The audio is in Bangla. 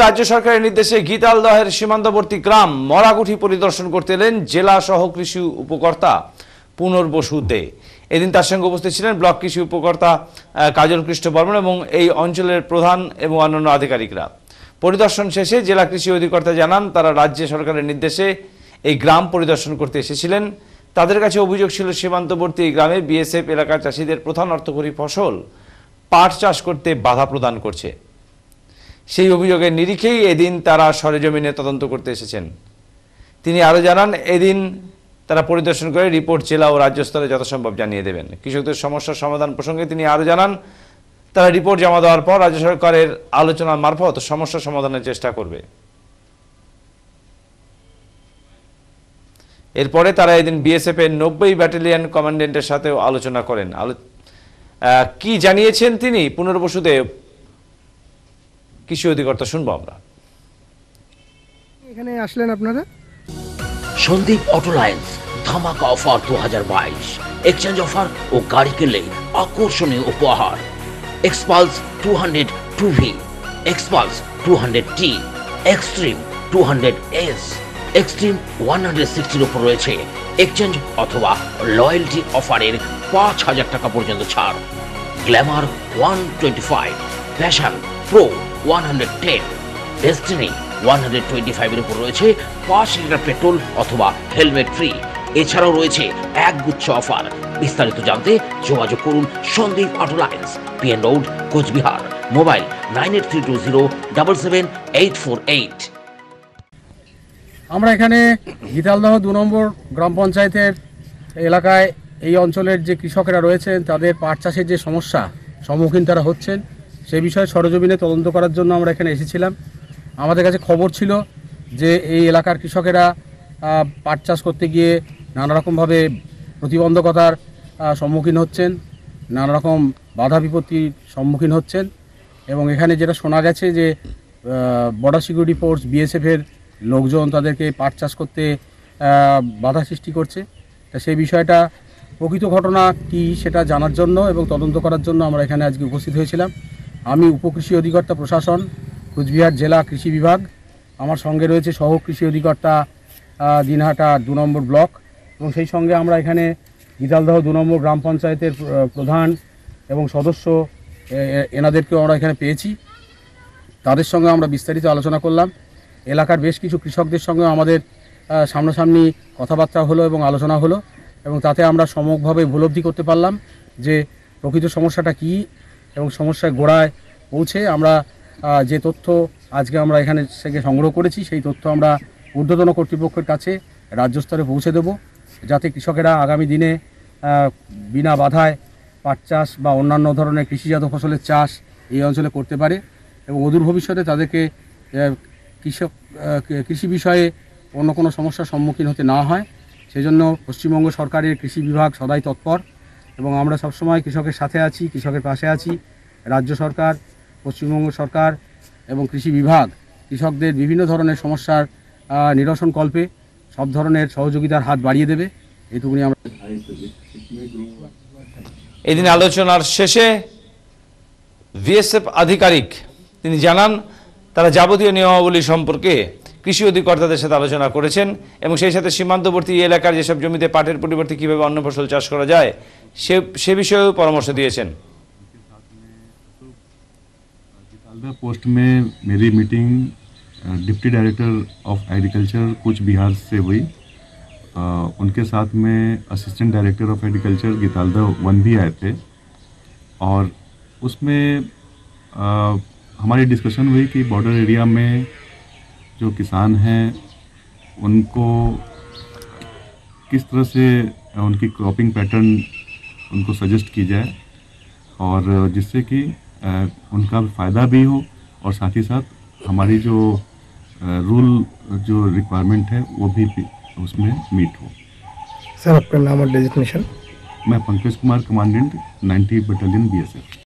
রাজ্য সরকারের নির্দেশে গীতালদহের সীমান্তবর্তী গ্রাম মরাগুঠি পরিদর্শন করতে এলেন জেলা সহ কৃষি উপকর্তা পুনর বসু দে। এদিন তার সঙ্গে উপস্থিত ছিলেন ব্লক কৃষি উপকর্তা কাজল কৃষ্ণ বর্মন এবং এই অঞ্চলের প্রধান এবং অন্যান্য আধিকারিকরা। পরিদর্শন শেষে জেলা কৃষি অধিকর্তা জানান তারা রাজ্য সরকারের নির্দেশে এই গ্রাম পরিদর্শন করতে এসেছিলেন। তাদের কাছে অভিযোগ ছিল সীমান্তবর্তী এই গ্রামে বিএসএফ এলাকার চাষিদের প্রধান অর্থকরী ফসল পাট চাষ করতে বাধা প্রদান করছে। সেই অভিযোগের নিরিখেই এদিন তারা সরেজমিনে তদন্ত করতে এসেছেন। তিনি আরও জানান এদিন তারা পরিদর্শন করে রিপোর্ট জেলা ও রাজ্য স্তরে যথাসম্ভব জানিয়ে দেবেন। কৃষকদের সমস্যার সমাধান প্রসঙ্গে তিনি আরও জানান তারা রিপোর্ট জমা দেওয়ার পর রাজ্য সরকারের আলোচনার মারফত সমস্যা সমাধানের চেষ্টা করবে। এরপরে তারা এদিন বিএসএফ এর 90 ব্যাটালিয়ন কমান্ডেন্টের সাথেও আলোচনা করেন। কি জানিয়েছেন তিনি পুনর বসুদেব কৃষি অধিকর্তা শুনবো আমরা। এখানে আসলেন আপনারা? সন্দীপ অটোলাইন্স ধামাকা অফার 2022, এক্সচেঞ্জ অফার ও গাড়ি কিনলে আকর্ষণীয় উপহার। Xpulse 200 2V, Xpulse 200T, extreme 200S, extreme 160 উপর রয়েছে এক্সচেঞ্জ অথবা লয়্যালটি অফারের 5000 টাকা পর্যন্ত ছাড়। গ্ল্যামার 125, প্যাশন প্রো 110, ডেস্টিনি 125 এর উপর রয়েছে 5 লিটার পেট্রোল অথবা হেলমেট ফ্রি। এছাড়াও রয়েছে একগুচ্ছ অফার। বিস্তারিত জানতে যোগাযোগ করুন Sandeep autolines, PN road, Coochbehar. Mobile 9832077848। আমরা এখানে গীতালদহ 2 নম্বর গ্রাম পঞ্চায়েতের এলাকায় এই অঞ্চলের যে কৃষকেরা রয়েছেন তাদের পাট চাষের যে সমস্যা সম্মুখীন তারা হচ্ছেন সেই বিষয়ে সরেজমিনে তদন্ত করার জন্য আমরা এখানে এসেছিলাম। আমাদের কাছে খবর ছিল যে এই এলাকার কৃষকেরা পাট চাষ করতে গিয়ে নানা রকমভাবে প্রতিবন্ধকতার সম্মুখীন হচ্ছেন, নানা রকম বাধা বিপত্তির সম্মুখীন হচ্ছেন এবং এখানে যেটা শোনা গেছে যে বর্ডার সিকিউরিটি ফোর্স বিএসএফের লোকজন তাদেরকে পাট চাষ করতে বাধা সৃষ্টি করছে। তা সেই বিষয়টা প্রকৃত ঘটনা কি সেটা জানার জন্য এবং তদন্ত করার জন্য আমরা এখানে আজকে উপস্থিত হয়েছিলাম। আমি উপকৃষি অধিকর্তা প্রশাসন, কোচবিহার জেলা কৃষি বিভাগ, আমার সঙ্গে রয়েছে সহ কৃষি অধিকর্তা দিনহাটা 2 নম্বর ব্লক এবং সেই সঙ্গে আমরা এখানে গীতালদহ 2 নম্বর গ্রাম পঞ্চায়েতের প্রধান এবং সদস্য এনাদেরকেও আমরা এখানে পেয়েছি। তাদের সঙ্গে আমরা বিস্তারিত আলোচনা করলাম। এলাকার বেশ কিছু কৃষকদের সঙ্গে আমাদের সামনাসামনি কথাবার্তা হলো এবং আলোচনা হলো এবং তাতে আমরা সম্যকভাবে উপলব্ধি করতে পারলাম যে প্রকৃত সমস্যাটা কী এবং সমস্যার গোড়ায় পৌঁছে আমরা যে তথ্য আজকে আমরা এখানে থেকে সংগ্রহ করেছি সেই তথ্য আমরা ঊর্ধ্বতন কর্তৃপক্ষের কাছে রাজ্য স্তরে পৌঁছে দেব, যাতে কৃষকেরা আগামী দিনে বিনা বাধায় পাট চাষ বা অন্যান্য ধরনের কৃষিজাত ফসলের চাষ এই অঞ্চলে করতে পারে এবং অদূর ভবিষ্যতে তাদেরকে কৃষি বিষয়ে অন্য কোনো সমস্যার সম্মুখীন হতে না হয়। সেজন্য পশ্চিমবঙ্গ সরকারের কৃষি বিভাগ সদাই তৎপর এবং আমরা সবসময় কৃষকের সাথে আছি, কৃষকের পাশে আছি। রাজ্য সরকার, পশ্চিমবঙ্গ সরকার এবং কৃষি বিভাগ কৃষকদের বিভিন্ন ধরনের সমস্যার নিরসন কল্পে সব ধরনের সহযোগিতার হাত বাড়িয়ে দেবে, এইটুকুনি আমরা। এদিন আলোচনার শেষে বিএসএফ আধিকারিক তিনি জানান তারা যাবতীয় নিয়মাবলী সম্পর্কে কৃষি অধিকর্তাদের সাথে আলোচনা করেছেন এবং সেই সাথে সীমান্তবর্তী এলাকার যেসব জমিতে পাটের পরিবর্তে কীভাবে অন্য ফসল চাষ করা যায় সে বিষয়েও পরামর্শ দিয়েছেন। पोस्ट में मेरी meeting deputy director of agriculture कुछ बिहार से हुई। उनके साथ में assistant director of agriculture Gitaldaha 1 भी आए थे और उसमें हमारी डिस्कशन हुई कि बॉर्डर एरिया में जो किसान हैं उनको किस तरह से उनकी क्रॉपिंग पैटर्न उनको सजेस्ट की जाए और जिससे कि उनका फ़ायदा भी हो और साथ ही साथ हमारी जो रूल जो रिक्वायरमेंट है वो भी उसमें मीट हो। सर आपका नाम और डेजिग्नेशन? मैं Pankaj Kumar, commandant 90 battalion BSF.